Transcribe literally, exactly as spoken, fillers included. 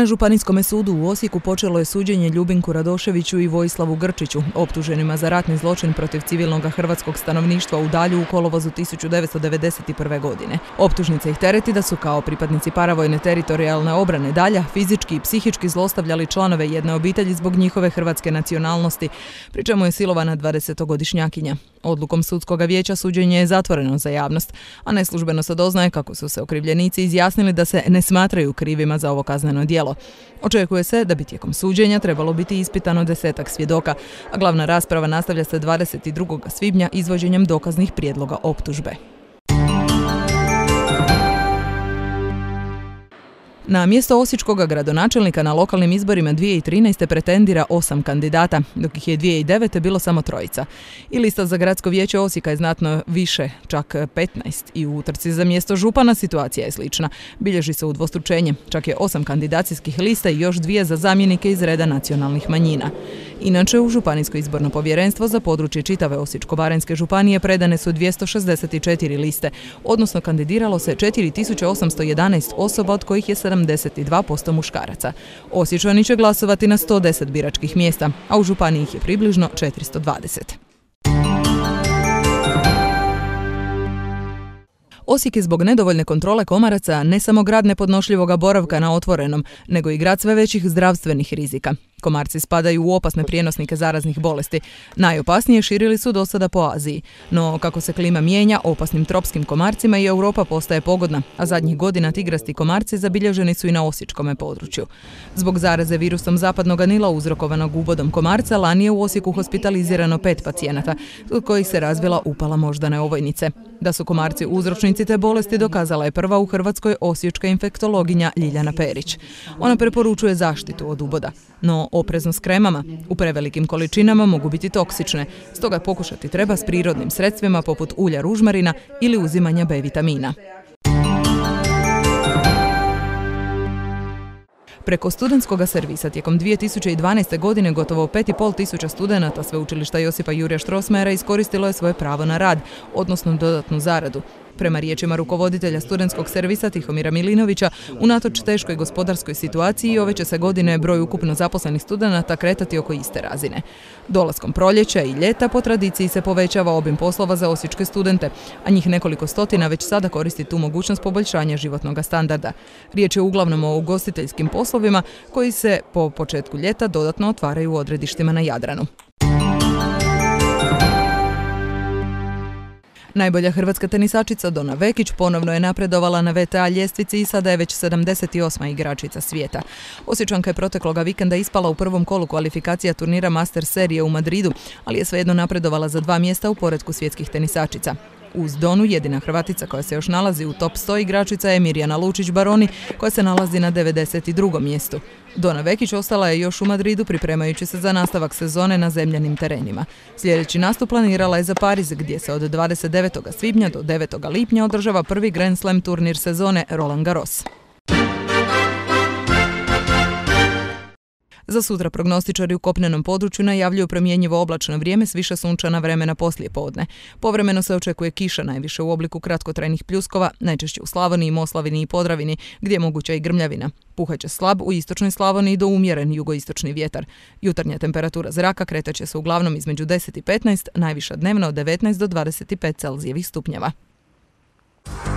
Na Županijskom sudu u Osijeku počelo je suđenje Ljubinku Radoševiću i Vojislavu Grčiću, optuženima za ratni zločin protiv civilnog hrvatskog stanovništva u Dalju u kolovozu tisuću devetsto devedeset prve. godine. Optužnica ih tereti da su kao pripadnici paravojne teritorijalne obrane Dalja fizički i psihički zlostavljali članove jedne obitelji zbog njihove hrvatske nacionalnosti, pri čemu je silovana dvadesetogodišnjakinja. Odlukom sudskog vijeća suđenje je zatvoreno za javnost, a neslužbeno se doznaje kako su se okrivljenici izjasnili da se ne smatraju krivima za ovo kazneno djelo. Očekuje se da bi tijekom suđenja trebalo biti ispitano desetak svjedoka, a glavna rasprava nastavlja se dvadeset drugog svibnja izvođenjem dokaznih prijedloga optužbe. Na mjesto osječkog gradonačelnika na lokalnim izborima dvije tisuće trinaeste. pretendira osam kandidata, dok ih je dvije tisuće devete. bilo samo trojica. I lista za gradsko vijeće Osijeka je znatno više, čak petnaest. I u utrci za mjesto župana situacija je slična. Bilježi se udvostručenje, čak je osam kandidacijskih lista i još dvije za zamjenike iz reda nacionalnih manjina. Inače, u Županijsko izborno povjerenstvo za područje čitave Osječko-baranjske županije predane su dvjesto šezdeset četiri liste, odnosno kandidiralo se četiri tisuće osamsto jedanaest osoba, od kojih je sedamdeset dva posto muškaraca. Osječani će glasovati na sto deset biračkih mjesta, a u županiji ih je približno četiristo dvadeset. Osijek je zbog nedovoljne kontrole komaraca ne samo grad nepodnošljivoga boravka na otvorenom, nego i grad sve većih zdravstvenih rizika. Komarci spadaju u opasne prijenosnike zaraznih bolesti. Najopasnije širili su do sada po Aziji. No, kako se klima mijenja, opasnim tropskim komarcima i Europa postaje pogodna, a zadnjih godina tigrasti komarci zabilježeni su i na osječkome području. Zbog zaraze virusom zapadnog Nila uzrokovanog ubodom komarca, lani je u Osijeku hospitalizirano pet pacijenata, od kojih se razvila upala moždane ovojnice. Da su komarci uzročnici te bolesti dokazala je prva u Hrvatskoj osječka infektologinja Ljiljana Perić. Ona preporučuje zaštitu od uboda, no oprezno s kremama. U prevelikim količinama mogu biti toksične, stoga pokušati treba s prirodnim sredstvima poput ulja ružmarina ili uzimanja be vitamina. Preko studentskog servisa tijekom dvije tisuće dvanaeste. godine gotovo pet i pol tisuća studenata Sveučilišta Josipa Jurja Strossmayera iskoristilo je svoje pravo na rad, odnosno dodatnu zaradu. Prema riječima rukovoditelja studentskog servisa Tihomira Milinovića, unatoč teškoj gospodarskoj situaciji ove će se godine broj ukupno zaposlenih studenata kretati oko iste razine. Dolaskom proljeća i ljeta po tradiciji se povećava obim poslova za osječke studente, a njih nekoliko stotina već sada koristi tu mogućnost poboljšanja životnog standarda. Riječ je uglavnom o ugostiteljskim poslovima koji se po početku ljeta dodatno otvaraju u odredištima na Jadranu. Najbolja hrvatska tenisačica Dona Vekić ponovno je napredovala na ve te a ljestvici i sada je već sedamdeset osma igračica svijeta. Osječanka je protekloga vikenda ispala u prvom kolu kvalifikacija turnira Master serije u Madridu, ali je svejedno napredovala za dva mjesta u poretku svjetskih tenisačica. Uz Donu jedina Hrvatica koja se još nalazi u top sto igračica je Mirjana Lučić-Baroni, koja se nalazi na devedeset drugom mjestu. Dona Vekić ostala je još u Madridu pripremajući se za nastavak sezone na zemljanim terenima. Sljedeći nastup planirala je za Pariz, gdje se od dvadeset devetog svibnja do devetog lipnja održava prvi Grand Slam turnir sezone Roland Garros. Za sutra prognostičari u kopnenom području najavljuju promjenjivo oblačno vrijeme s više sunčana vremena poslije podne. Povremeno se očekuje kiša, najviše u obliku kratkotrajnih pljuskova, najčešće u Slavoniji, Moslavini i Podravini, gdje je moguća i grmljavina. Puhat će slab u istočnoj Slavoniji do umjeren jugoistočni vjetar. Jutarnja temperatura zraka kretat će se uglavnom između deset i petnaest, najviša dnevna od devetnaest do dvadeset pet Celzijevih stupnjeva.